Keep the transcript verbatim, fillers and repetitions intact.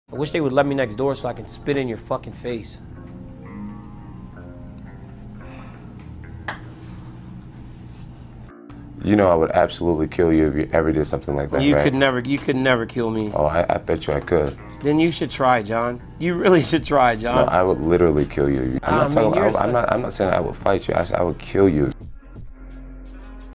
I wish they would let me next door so I can spit in your fucking face. You know I would absolutely kill you if you ever did something like that, You right? could never, you could never kill me. Oh, I, I bet you I could. Then you should try, John. You really should try, John. No, I would literally kill you. I'm I not mean, talking. you're I, I'm not. I'm not saying I would fight you. I said I would kill you.